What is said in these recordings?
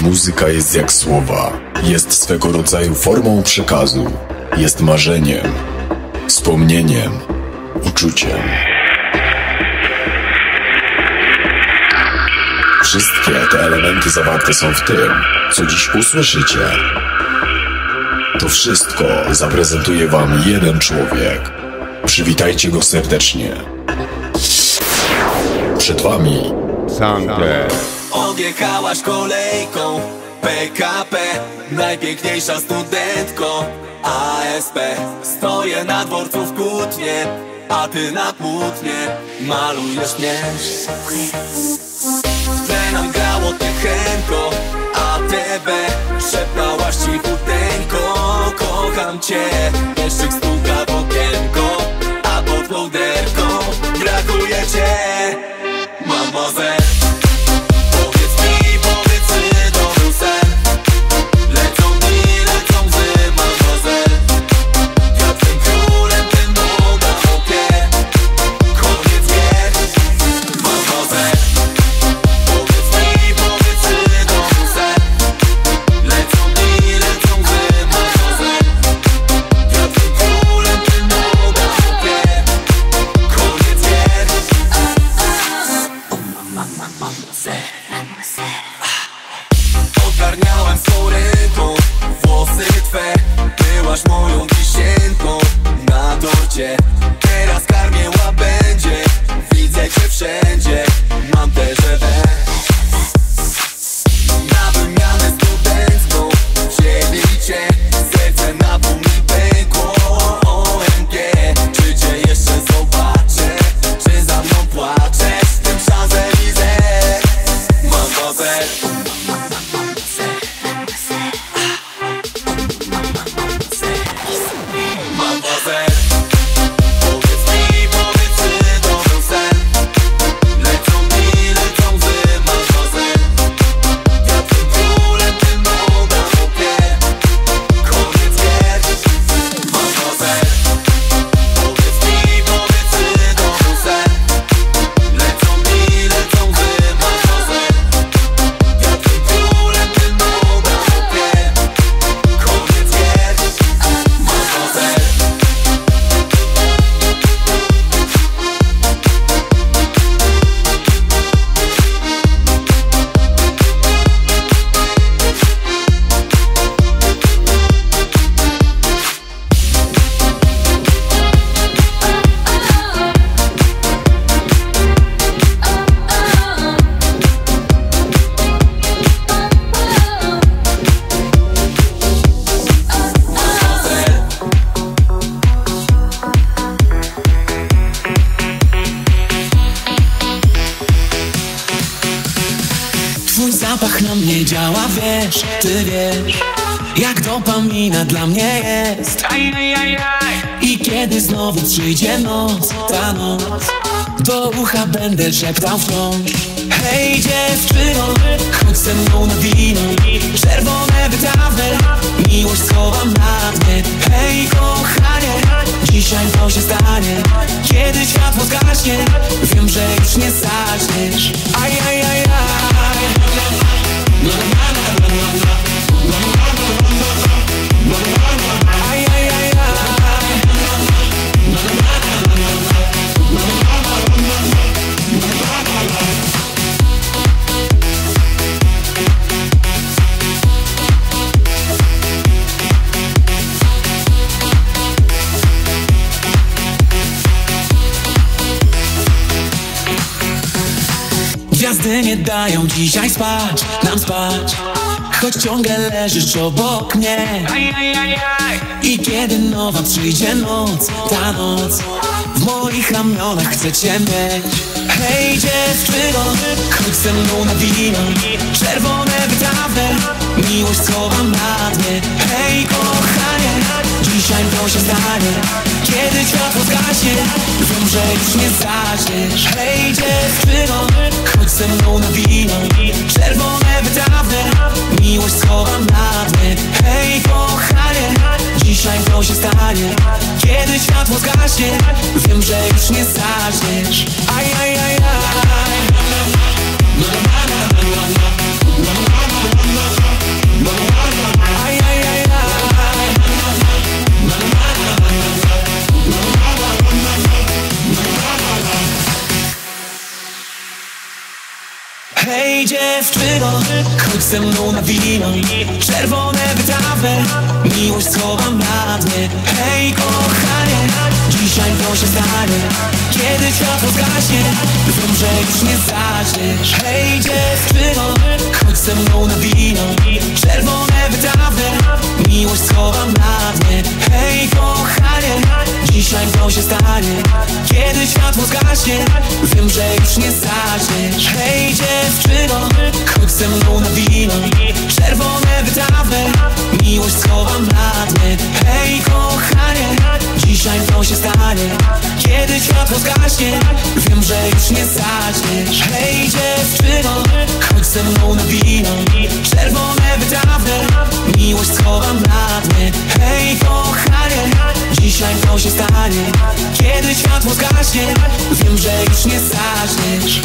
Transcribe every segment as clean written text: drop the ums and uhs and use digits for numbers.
Muzyka jest jak słowa. Jest swego rodzaju formą przekazu. Jest marzeniem, wspomnieniem, uczuciem. Wszystkie te elementy zawarte są w tym, co dziś usłyszycie. To wszystko zaprezentuje wam jeden człowiek. Przywitajcie go serdecznie. Przed wami Sander. Odjechałaś kolejką PKP, najpiękniejsza studentko ASP. Stoję na dworcu w Kutnie, a ty na Płótnie malujesz mnie. W tle nam grało Tychenko, ATB. Szeptałaś cichuteńko, kocham cię. Jeszcze stuka w okienko, a pod kołderką brakuje cię, mademoiselle. Ogarniałem swą ręką włosy twe, byłaś moją wisienką na torcie. Teraz karmię łabędzie, widzę cię wszędzie, mam TGV. Na wymianę studencką wzięli cię, serce na pół mi pękło. OMG, czy cię jeszcze zobaczę, czy za mną płaczesz w tym Champs-Élysées, mademoiselle. Twój zapach na mnie działa, wiesz, ty wiesz, jak dopamina dla mnie jest. I kiedy znowu przyjdzie noc, ta noc, do ucha będę szeptał wciąż. Hej dziewczyno, chodź ze mną na wino, czerwone wytrawne, miłość schowam na dnie. Hej kochanie, dzisiaj to się stanie, kiedy światło zgaśnie, wiem, że już nie zaczniesz. Gwiazdy nie dają dzisiaj spać, nam spać, choć ciągle leżysz obok mnie. I kiedy nowa przyjdzie noc, ta noc, w moich ramionach chcę cię mieć. Hej dziewczyno, chodź ze mną na wino, czerwone wytrawne, miłość schowam na dnie. Hej kochanie, dzisiaj to się stanie, kiedy światło zgaśnie, wiem, że już nie zaczniesz. Hej dziewczyno, chodź ze mną na wino, czerwone wytrawne, miłość schowam na dnie. Hej kochanie, dzisiaj to się stanie, kiedy światło zgaśnie, wiem, że już nie zaczniesz. Hej dziewczyno, chodź ze mną na wino. Czerwone wytrawne, miłość schowam na dnie. Hej kochanie, dzisiaj to się stanie. Kiedy światło zgaśnie, wiem, że już nie zaczniesz. Hej dziewczyno, chodź ze mną na wino. Czerwone wytrawne, miłość schowam na dnie. Hej kochanie, dzisiaj to się stanie. Kiedy światło zgaśnie, wiem, że już nie zaczniesz. Hej dziewczyno, chodź ze mną na wino. Czerwone wytrawne, miłość schowam na dnie. Hej kochanie, dzisiaj to się stanie. Kiedy światło zgaśnie, wiem, że już nie zaczniesz. Hej dziewczyno, chodź ze mną na wino. Czerwone wytrawne, miłość schowam na dnie. Hej kochanie, dzisiaj to się stanie. Kiedy światło zgaśnie, wiem, że już nie zaczniesz.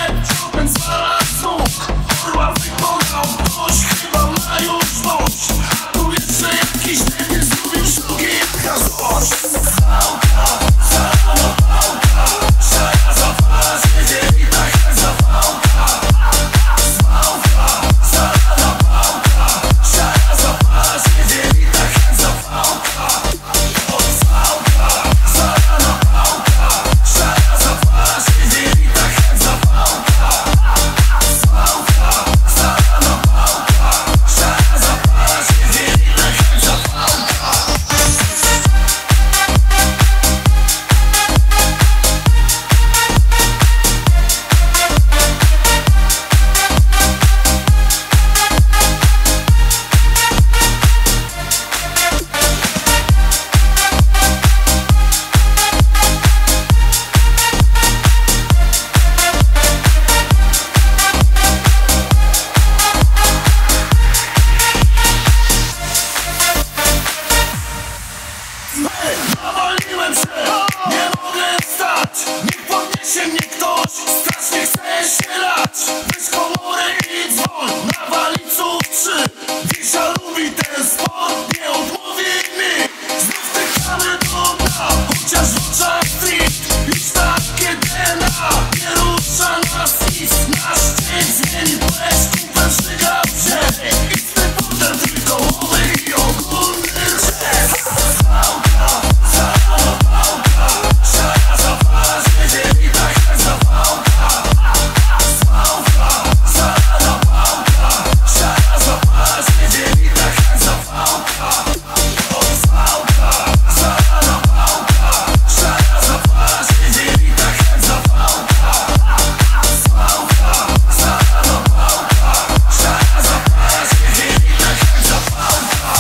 Chopin zwala z nóg, orła wykonał ktoś, chyba ma już dość. A tu jeszcze jakiś debil zrobił sztuki jak na złość. Pałka, zalana pałka, szaja zapala się dzieli tak jak zapałka. Pałka, zalana pałka, szaja zapala się dzieli tak jak zapałka. Pałka, zalana pałka, szaja zapala się dzieli tak jak zapałka. Pałka, zalana pałka, szaja zapala się dzieli tak jak zapałka. Nawaliłem się, nie mogę wstać. Niech podniesie mnie ktoś, strasznie chcę się lać. Weź komorę i dzwoń, nawalić cukrzyk. Wisza lubi ten sport, nie odmówi mi. Znów tykamy do dna, chociaż w oczach street. Już takie DNA, nie rusza nas nic. Nasz dzień zmieni płeć, kumpel żygał się. I z tym potem trójkołowy i ogólny jazz. Pałka, zalana pałka, szaja zapala się dzieli tak jak zapałka. Pałka, zalana pałka, szaja zapala się dzieli tak jak zapałka. Pałka, zalana pałka, szaja zapala się dzieli tak jak zapałka. Pałka, zalana pałka, szaja zapala się dzieli tak jak zapałka.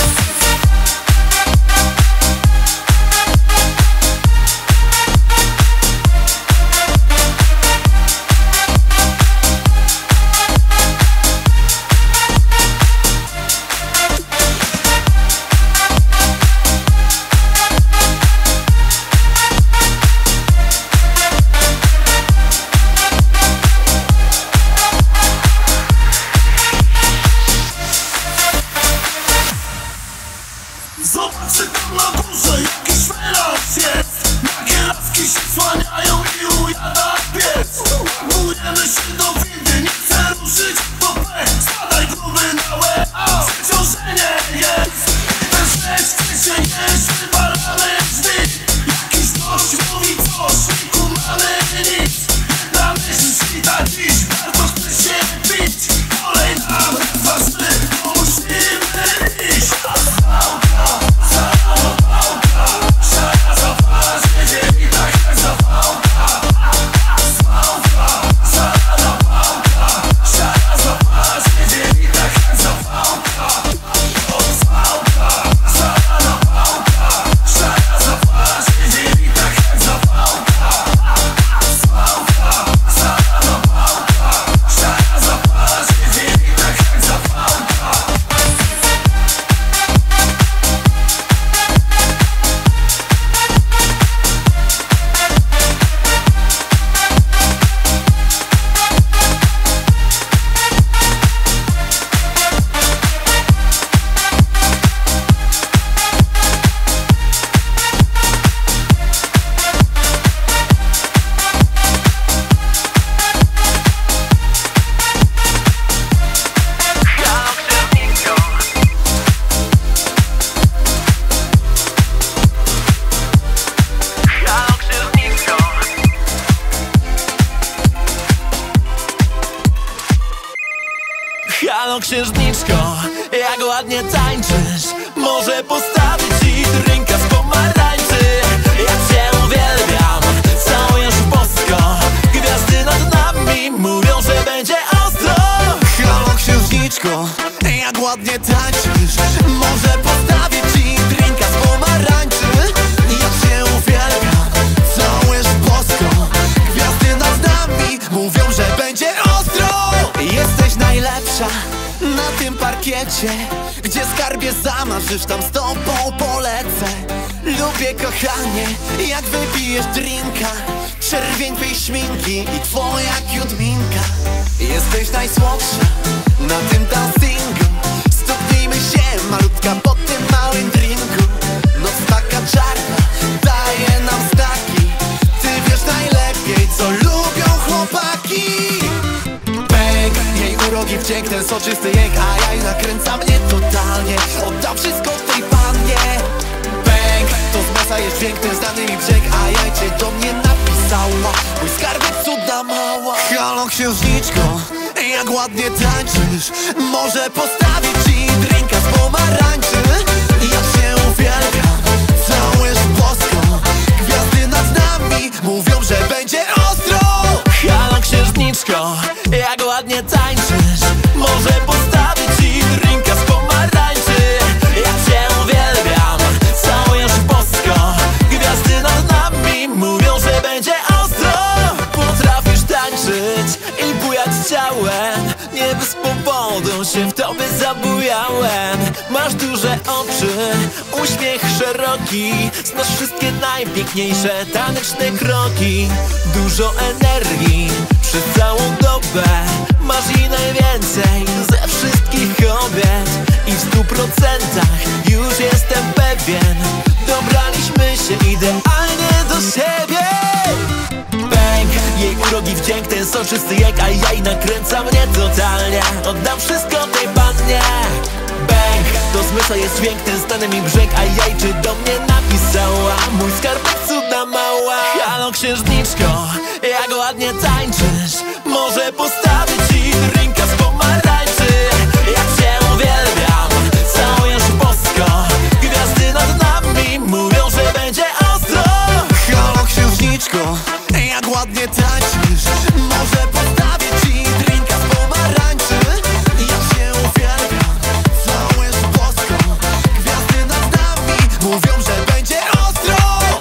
Zobaczcie tam na górze, jaki szmelans jest. Nagie laski się słaniają i ujada piec. Łamujemy się do windy, nie chcę ruszyć do P. Spadaj gruby na łeb, przeciążenie jest. Ten śledź chce się jeść, wywalamy drzwi. Jakiś gość mówi coś, nie kumamy nic. Jedna myśl świta dziś, bardzo chce się pić. Kolej nam ważny, bo musimy iść. Pałka, zalana pałka, szaja zapala się dzieli tak jak zapałka. Pałka, zalana pałka, szaja zapala się dzieli tak jak zapałka. Pałka, zalana pałka, szaja zapala się dzieli tak jak zapałka. Pałka, zalana pałka, szaja zapala się dzieli tak jak zapałka. Halo księżniczko, jak ładnie tańczysz. Może postawić ci drinka z pomarańczy. Ja cię uwielbiam, całujesz bosko. Gwiazdy nad nami mówią, że będzie ostro. Halo księżniczko, jak ładnie tańczysz. Może postawić ci drinka z pomarańczy. Ja cię uwielbiam, całujesz bosko. Gwiazdy nad nami mówią, że będzie ostro. Jesteś najlepsza na tym parkiecie, gdzie skarbie zamarzysz, tam z tobą polecę. Lubię kochanie, jak wypijesz drinka, czerwień twej szminki i twoja kiutminka. Jesteś najsłodsza na tym dancingu. Stuknijmy się, malutka, po tym małym drinku. Noc taka czarna daje nam znaki. Ty wiesz najlepiej, co lubią chłopaki. Bang, jej urogi wdzięk, ten soczysty jęk, a jaj nakręca mnie totalnie. Oddam wszystko tej pannie. Bang, to z masa jest dźwięk, ten znany mi brzeg, a jaj cię do mnie napisała. Mój skarbek cuda mała. Halo księżniczko, jak ładnie tańczysz. Może postawić ci drinka z pomarańczy. Ja cię uwielbiam, całujesz bosko. Gwiazdy nad nami mówią, że będzie ostro. Halo księżniczko, jak ładnie tańczysz. Może postawić ci drinka z pomarańczy. Ja cię uwielbiam, całujesz bosko. Gwiazdy nad nami mówią, że będzie ostro. Potrafisz tańczyć i bujać ciałem. Nie bez powodu się w tobie zabujałem. Masz duże oczy, uśmiech szeroki. Znasz wszystkie najpiękniejsze taneczne kroki. Dużo energii przez całą dobę. Masz i najwięcej ze wszystkich kobiet. I w 100% już jestem pewien. Dobraliśmy się idealnie do siebie. Bang, jej urogi wdzięk, ten soczysty jęk, a jaj nakręca mnie totalnie. Oddam wszystko tej pannie. Bang, to zmysła jest dźwięk, ten znany mi brzeg, a jaj czy do mnie napisała. Mój skarbek cuda mała. Halo księżniczko, jak ładnie tańczysz. Może postawić ci drinka z pomarańczy. Ja cię uwielbiam, całujesz bosko. Gwiazdy nad nami mówią, że będzie ostro. Halo księżniczko, jak ładnie tańczysz. Może postawić ci drinka z pomarańczy. Ja cię uwielbiam, całujesz bosko. Gwiazdy nad nami mówią, że będzie ostro.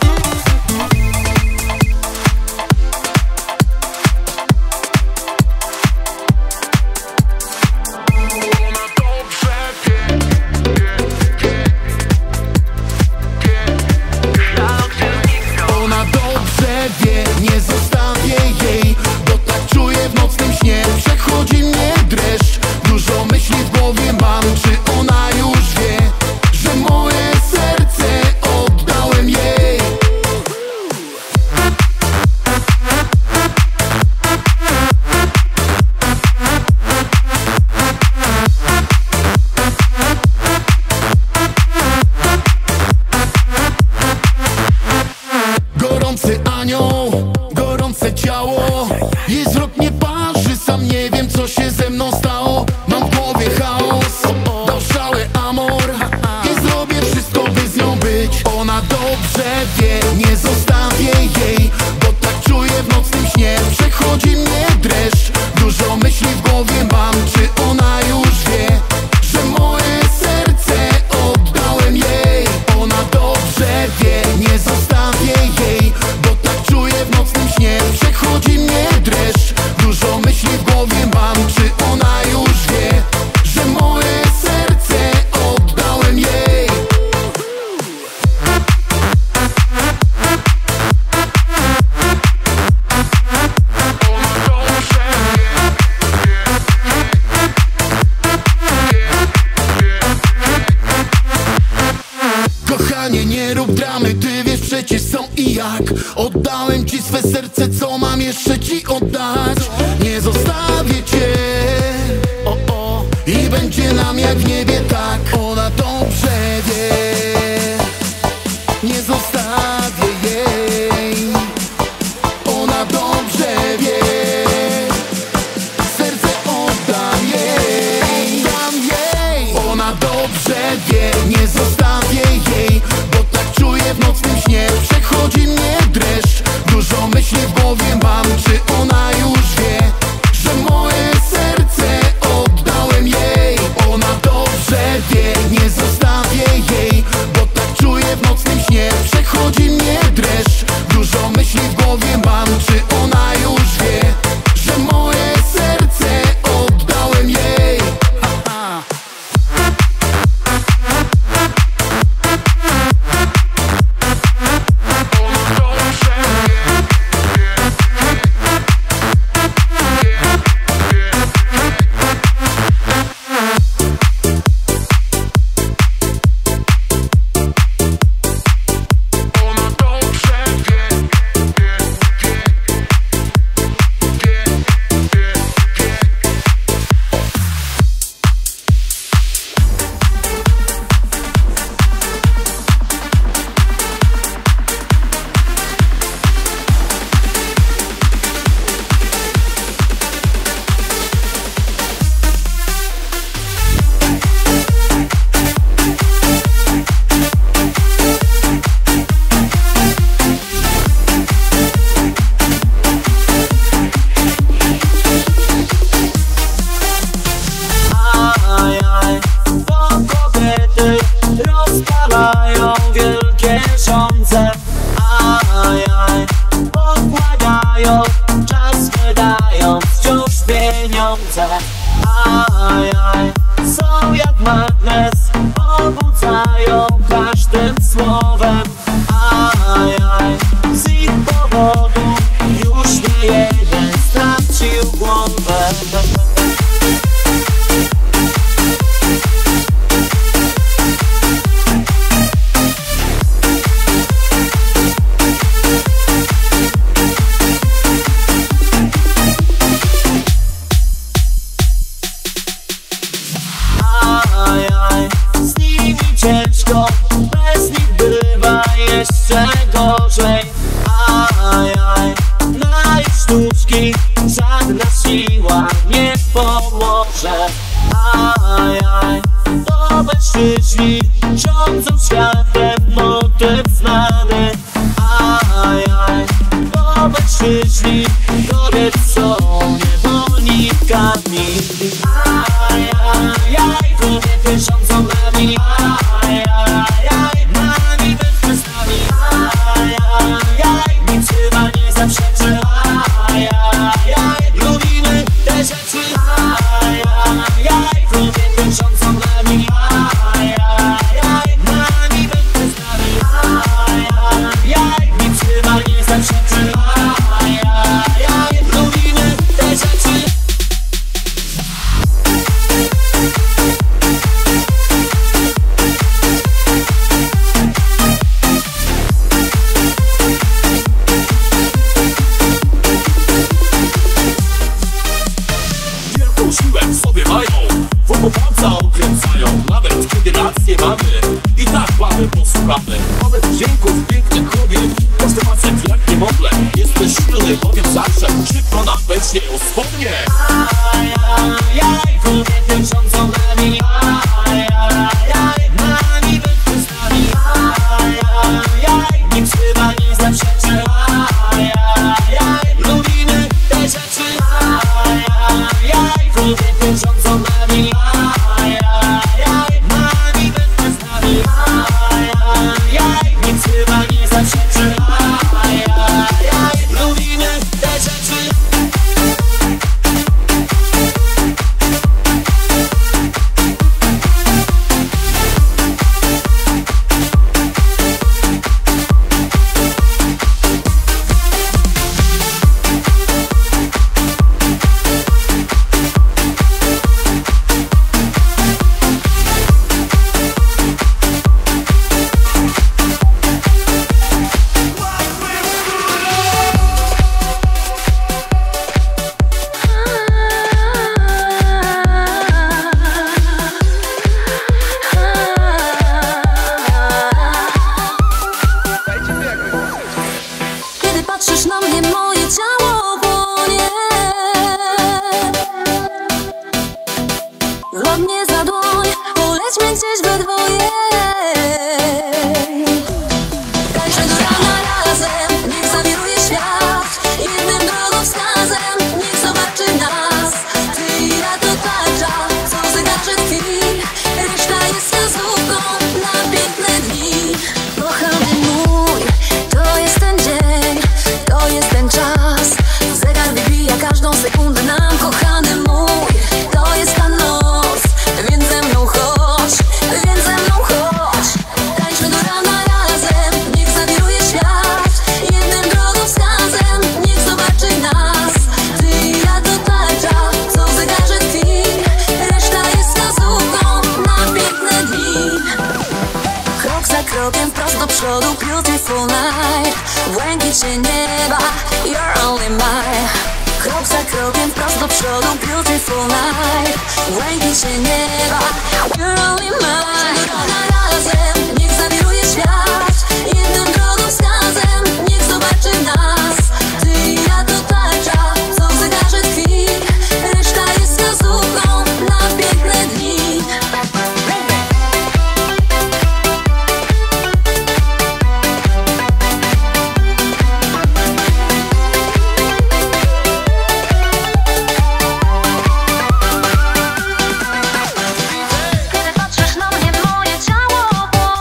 Ona dobrze wie, nie zostawię jej, bo tak czuję w nocnym śnie. Przechodzi mnie dreszcz, dużo myśli w głowie mam. Czy ona już wie, że moje serce oddałem jej? Gorący anioł, gorące ciało. Jej wzrok nie parzy, sam nie wiem co się ze mną stało. Mam w głowie chaos, dał szały amor. I zrobię wszystko by z nią być. Ona dobrze wie, nie zostawię jej, bo tak czuję w nocnym śnie. Przechodzi mnie dreszcz, dużo myśli w głowie mam. Czy ona już wie, że moje serce oddałem jej? Ona dobrze wie, nie zostawię jej, bo tak czuję w nocnym śnie. Przechodzi mnie dreszcz, dużo myśli w głowie mam. Czy ona już wie, że moje serce oddałem jej? Kochanie, nie rób dramy, ty wiesz przecież są i jak. Oddałem ci swe serce, co mam jeszcze ci oddać? Nie zostawię cię, i będzie nam jak w niebie, tak. Ona dobrze wie, nie zostawię jej. Ona dobrze wie, serce oddam jej. Ona dobrze wie, nie zostawię jej, bo tak czuję w nocnym śnie. Przechodzi mnie dreszcz, dużo myśli w głowie mam. Czy ona już wie, że moje serce oddałem jej? Ona dobrze wie, nie zostawię jej, bo tak czuję w nocnym śnie. Przechodzi mnie dreszcz, dużo myśli w głowie mam. Czy ona już wie, że moje serce oddałem jej? Ajaj, są jak magnes, pobudzają każdym słowem. Ajaj, z ich powodu już nie jeden stracił głowę. Z nimi ciężko, bez nich bywa jeszcze gorzej. Ajaj, na ich sztuczki żadna siła nie pomoże. Ajaj, to mężczyźni rządzą światem, motyw znany. Ajaj, to mężczyźni kobiet są niewolnikami. Ajaj, kobiety rządzą nami. Ajaj, nami bez nami. Ajaj, nic chyba nie zaprzeczy. Ajaj, lubimy te rzeczy. Ajaj, kobiety rządzą nami. Ajaj, nami bez nami. Ajaj, nic chyba nie zaprzeczy. Ajaj, lubimy te rzeczy. Wielką siłę w sobie mają, wokół palca okręcają. Nawet kiedy rację mamy, i tak mamy posłuchamy. Nawet dźwięków pięknych kobiet, każdy facet jak niemowlę. Jesteś silny, powiem zawsze, szybko nam weźmie o spodnie. Ajaj, kobiety rządzą nami. Ajaj, nami bez nami. Ajaj, nic chyba nie zaprzeczy. Ajaj, lubimy te rzeczy. Ajaj, kobiety rządzą nami. Ajaj, nami bez nami. Ajaj, nic chyba nie zaprzeczy. Ajaj, lubimy te rzeczy. Kiedy patrzysz na mnie, moje ciało płonie. Złap mnie za dłoń, polećmy gdzieś we dwoje. Tańczmy do rana razem, niech zawiruje świat. Jednym drogowskazem, niech zobaczy nas. Ty i ja to tarcza, co zegarze tkwi. Reszta jest wskazówką na piękne dni. Kochany mój, to jest ten dzień, to jest ten czas. Zegar wybija każdą sekundę nam, kochany mój. To jest ta noc, więc ze mną chodź, więc ze mną chodź. Tańczmy do rana razem, niech zawiruje świat. Jednym drogowskazem, niech zobaczy nas. Ty i ja to tarcza, co w zegarze tkwi. Reszta jest wskazówką na piękne dni. Krok za krokiem wprost do przodu, beautiful night. W błękicie nieba, you're only mine. Krok za krokiem wprost do przodu, beautiful night. W błękicie nieba, you're only mine. Razem, niech zawiruje świat. Jednym drogowskazem, niech zobaczy nas. Ty i ja to tarcza, co w zegarze tkwi. Reszta jest wskazówką na piękne dni. Kiedy patrzysz na mnie, moje ciało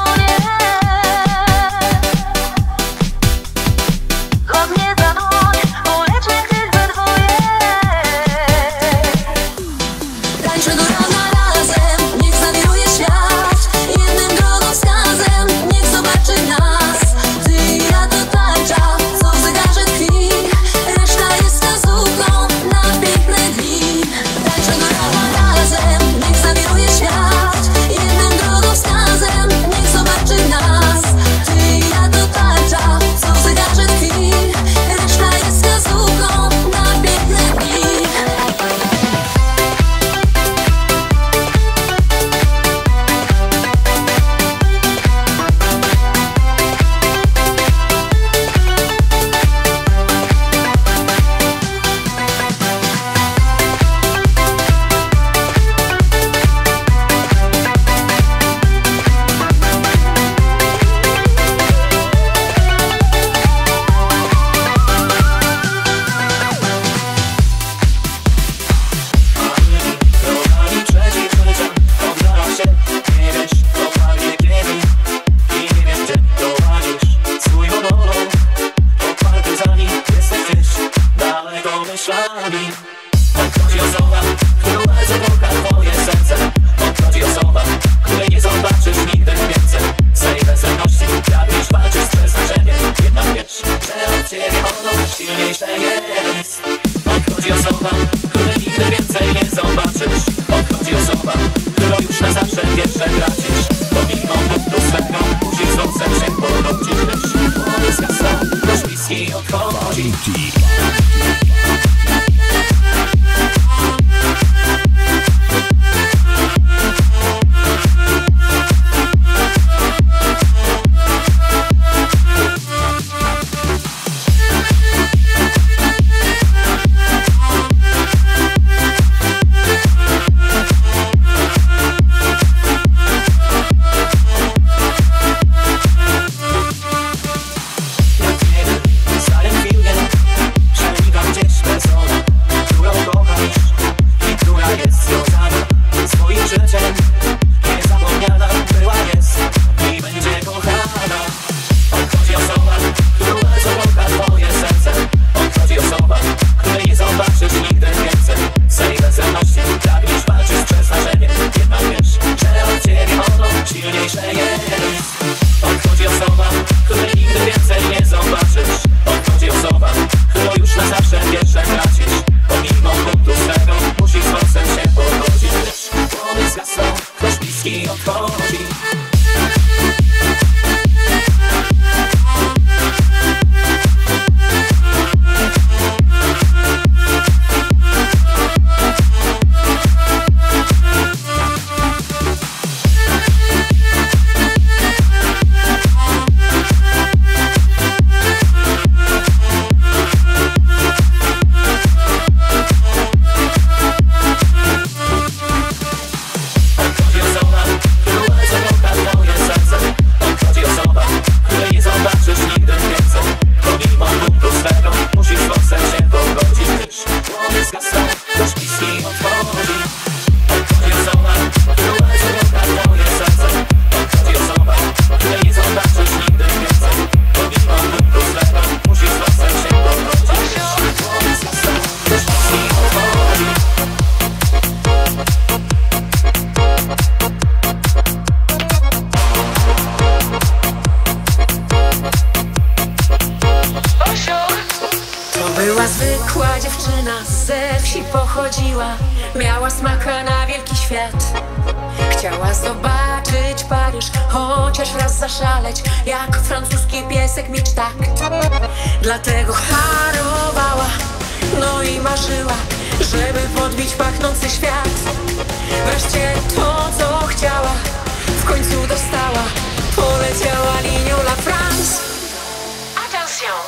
smacha na wielki świat. Chciała zobaczyć Paryż, chociaż raz zaszaleć, jak francuski piesek mieć takt. Dlatego harowała, no i marzyła, żeby podbić pachnący świat. Wreszcie to, co chciała, w końcu dostała. Poleciała linią La France. Attention!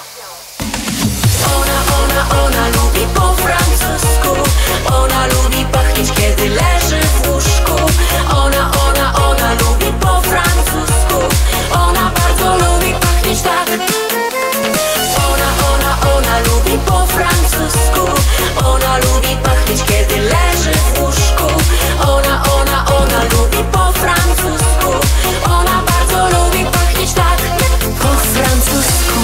Ona lubi po francusku. Ona lubi pachnieć, kiedy leży w łóżku. Ona lubi po francusku. Ona bardzo lubi pachnieć tak. Ona lubi po francusku. Ona lubi pachnieć, kiedy leży w łóżku. Ona lubi po francusku. Ona bardzo lubi pachnieć tak. Po francusku.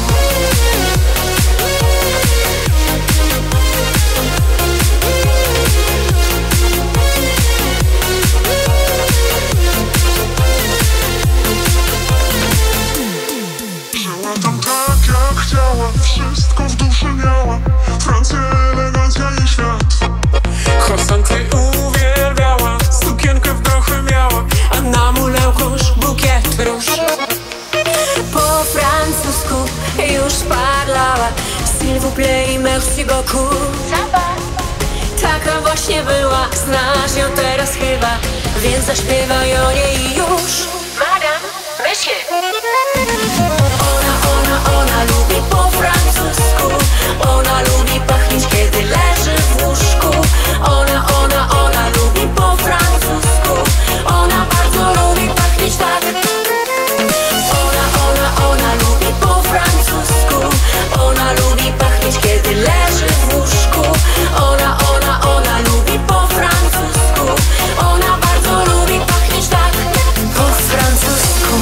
Wszystko w duszy miała, Francja, elegancja i świat. Croissanty uwielbiała, sukienkę w prochy miała, a na mulełkosz bukiet róż. Po francusku już parlała, s'il vous plaît i merci beaucoup. Taka właśnie była, znasz ją teraz chyba, więc zaśpiewaj o niej już. Madame, monsieur. Ona lubi po francusku. Ona lubi pachnieć, kiedy leży w łóżku. Ona lubi po francusku. Ona bardzo lubi pachnieć tak. Ona lubi po francusku. Ona lubi pachnieć, kiedy leży w łóżku. Ona lubi po francusku. Ona bardzo lubi pachnieć tak. Po francusku.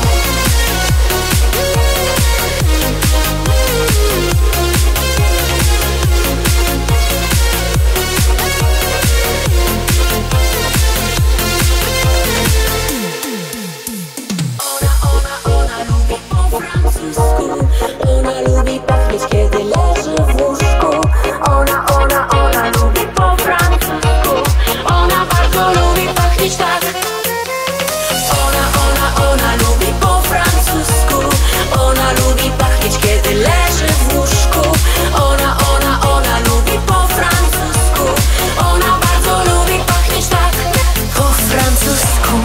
Ona lubi pachnieć, kiedy leży w łóżku. Ona lubi po francusku. Ona bardzo lubi pachnieć tak. Ona lubi po francusku. Ona lubi pachnieć, kiedy leży w łóżku. Ona lubi po francusku. Ona bardzo lubi pachnieć tak. Po francusku.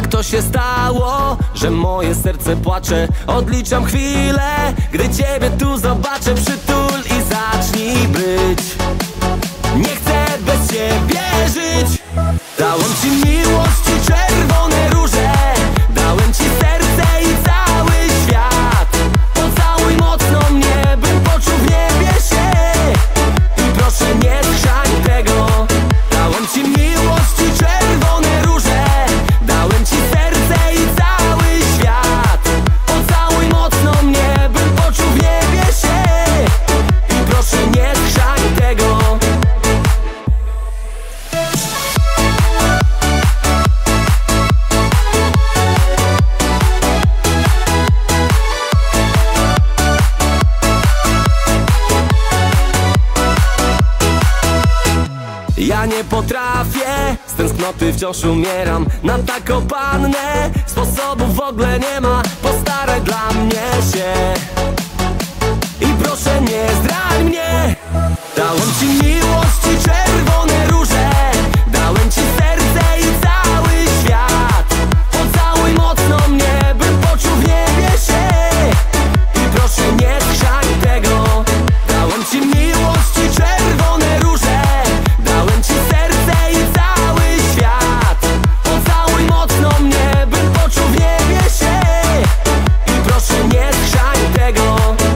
to się stało, że moje serce płacze? Odliczam chwilę, gdy ciebie tu zobaczę. Przytul i zacznij być. Nie chcę bez ciebie żyć. Dałem ci miłość i czerwone róże. Dałem ci serce i cały świat. Pocałuj mocno mnie, bym poczuł w niebie się. I proszę nie schrzań tego. Dałem ci miłość i czerwone róże. Dałem ci serce i cały świat. Pocałuj mocno mnie, bym poczuł w niebie się. I proszę nie schrzań tego. Ja nie potrafię, z tęsknoty wciąż umieram. Na taką pannę sposobów w ogóle nie ma. Postaraj dla mnie się i proszę nie zdrań mnie. Dałem ci miłość i czerwone róże. Dałem ci serce i cały świat. Pocałuj mocno mnie, bym poczuł w niebie się. I proszę nie schrzań tego. Dałem ci miłość i czerwone róże. Dałem ci serce i cały świat. Pocałuj mocno mnie, bym poczuł w niebie się. I proszę nie schrzań tego.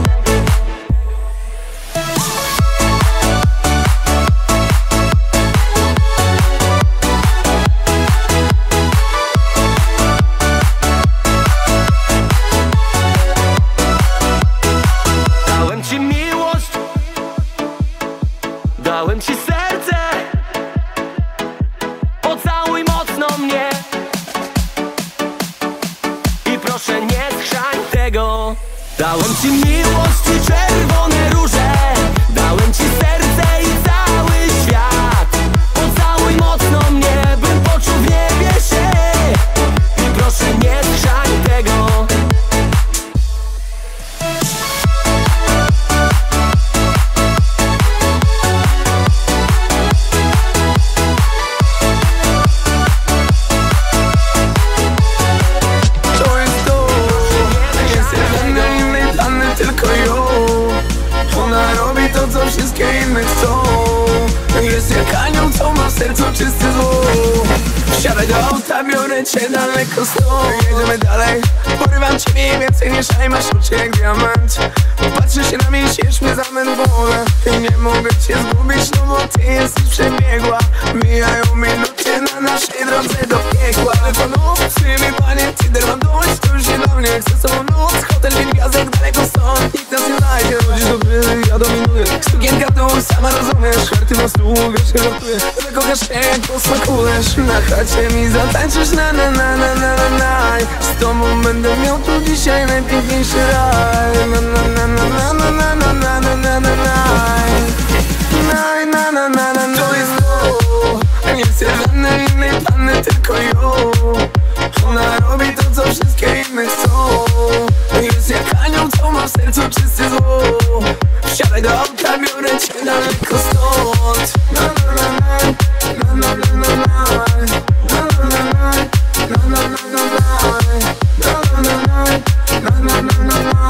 Dałem ci miłość, dałem ci serce. Pocałuj mocno mnie i proszę nie schrzań tego. Dałem ci miłość i czerwone róże. Dałem ci serce i cały świat. Pocałuj mocno mnie, bym poczuł w niebie się. I proszę nie schrzań tego. To jest to, nie chcę żadnej innej panny, tylko ją. Ona robi to, co wszystkie inne chcą. Jest jak anioł, co ma w sercu czysty złom. Wsiadaj do auta, biorę cię daleko stąd. Jedziemy dalej, porywam ciebie więcej niż masz oczy jak diament. Patrzysz się na mnie, siesz mnie zamęt w głowę. I nie mogę cię zgubić, no bo ty jesteś przebiegła. Mijają minuty na naszej drodze do piekła. Telefonów, przyjmij panie, Tinder mam dość, to już nie dla mnie. Chcę z tobą noc, hotel, 5 gwiazdek, daleko stąd. Nikt nas nie znajdzie, chodzisz do gry, ja dominuję. Sukienka tu, sama rozumiesz, żarty na stół, wiesz, że żartuję. Zakochasz się, jak posmakujesz. Na chacie mi zatańczysz, na na na na na na na. Z tobą będę miał tu dzisiaj najpiękniejszy raj. Na na na na na na na na na na na na na na na na. To jest to, nie chcę żadnej innej panny, tylko ją. Ona robi to, co wszystkie inne chcą. Jest jak anioł, co ma w sercu czysty złom. Wsiadaj do auta, biorę cię daleko stąd. Na na na na na na na na. Na na na na na na na na na. Na na na na na na na na na.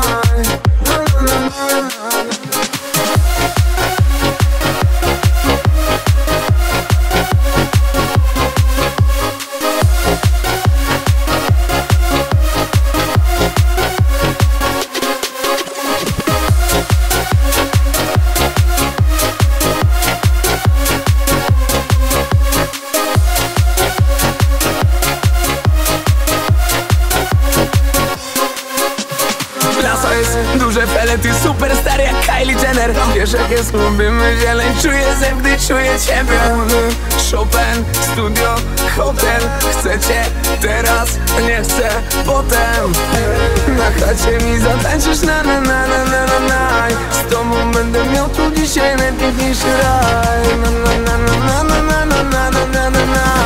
Duże pelety, superstar jak Kylie Jenner. Wiesz jak jest, lubimy zieleń. Czuję zęb, gdy czuję ciebie. Chopin, studio, hotel. Chcę cię teraz, nie chcę potem. Na chacie mi zatańczysz, na na na na na na na. Z tobą będę miał tu dzisiaj najpiękniejszy raj. Na na na na na na na na na na na.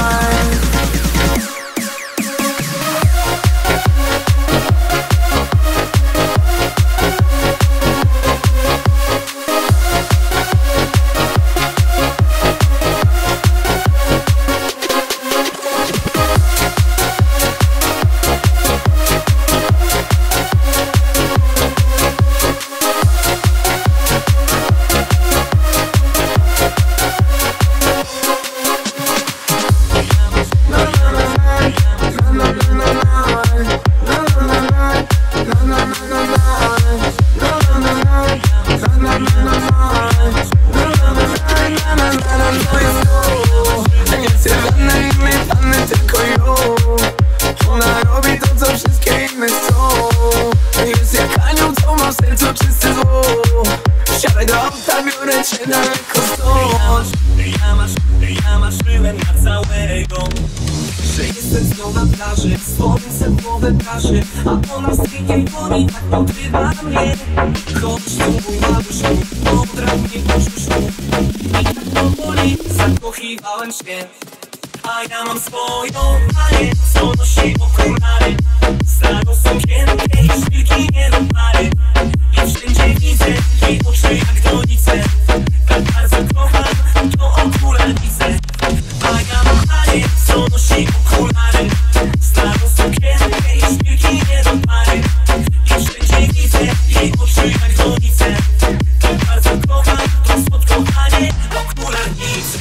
daleko stąd. Ja marzyłem na całego, że jestem z nią na plaży, słońce w głowę praży, a ona z trikiem goni, tak podrywa mnie. Chodź tu mój maluszku, podrap mnie po brzuszku i tak powoli zakochiwałem się. A ja mam swoją panię, co nosi okulary, starą sukienkę i szpilki nie do pary. I wszędzie widzę jej oczy jak donice, tak bardzo kocham tą okularnicę. A ja mam panię, co nosi okulary, starą sukienkę i szpilki nie do pary. I wszędzie widzę jej oczy jak donice, tak bardzo kocham tą słodką panię okularnicę.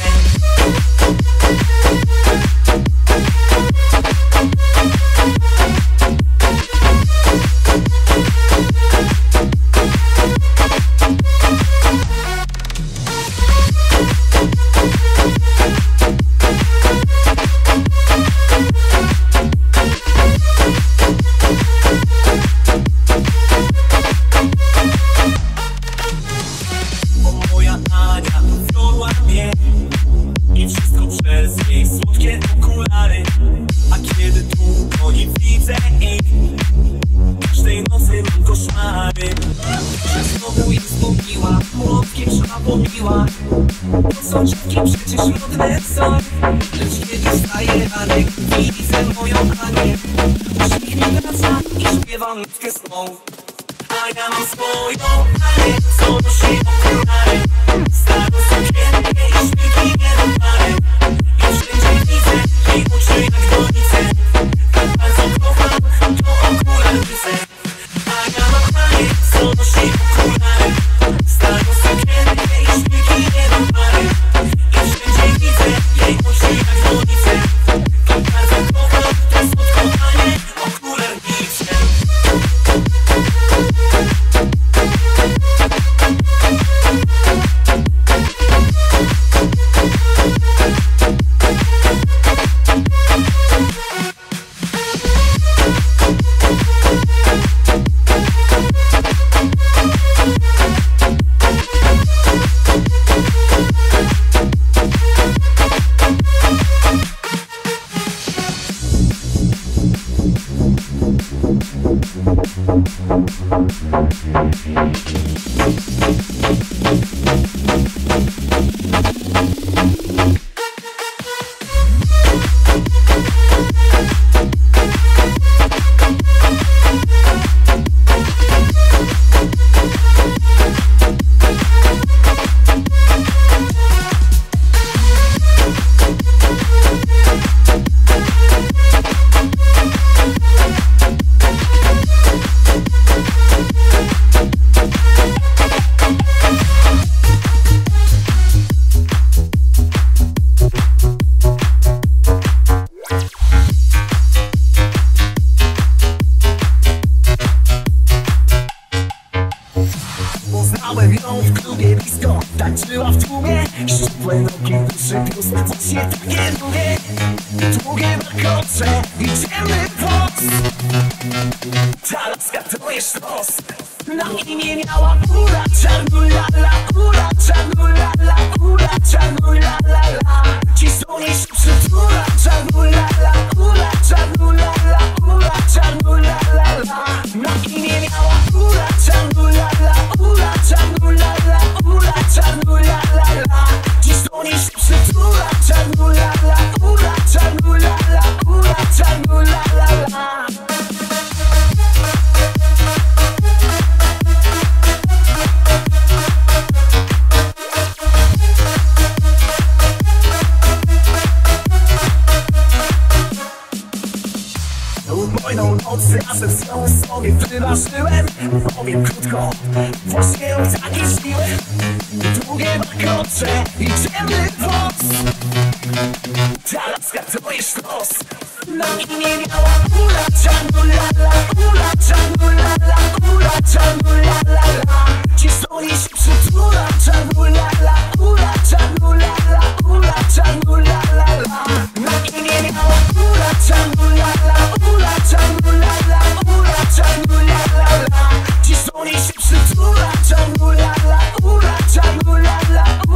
Moja Ania wzięła mnie i wszystko przez jej słodkie okulary. A kiedy długo nie widzę ich, każdej nocy mam koszmary, że znowu ich zgubiła, młotkiem szlapobiła. To są dziewki przecież modne są, lecz kiedy wstaje ranek, widzę moją Anię. Uśmiech mi wraca i śpiewam nutkę snów. A ja mam swoją Anię, co nosi okulary, starą sukienkę i szpilki nie do pary. I wszędzie widzę jej oczy jak donice, tak bardzo kocham tą okularnicę. A ja mam Anię, co nosi okulary, starą sukienkę i szpilki nie do pary. I wszędzie widzę jej oczy jak donice, tak bardzo kocham tą słodką Anię okularnicę. Poznałem ją w klubie blisko, tańczyła w tłumie, szczupłe nogi, duży biust, właśnie takie lubię. Długie warkocze i ciemny włos, ta laska to jest sztos. Na imię miała Ula Czarnulala, Ula Czarnulala, Ula Czarnulala. Dziś do niej się przytula Czarnulala, Ula Czarnulala, Ula Czarnulala. Na imię miała Ula Czarnulala, Ula Czarnulala, Ula Czarnulala. Dziś do niej się przytula Czarnulala, Ula Czarnulala, Ula Czarnulala. Wojną nocy razem z nią sobie wymarzyłem. Powiem krótko, właśnie ją takie śniłem. Długie warkocze i ciemny włos, ta laska to jest sztos. Na imię miała Ula Czarnulala, Ula Czarnulala, Ula Czarnulala. Dziś do niej się przytula Czarnulala, Ula Czarnulala, Ula Czarnulala. Na imię miała Ula Czarnulala, Ula Czarnulala, Ula Czarnulala. Dziś do niej się przytula Czarnulala, Ula Czarnulala,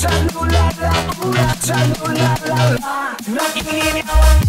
Chalulala, ula, chalulala, no i nie miałam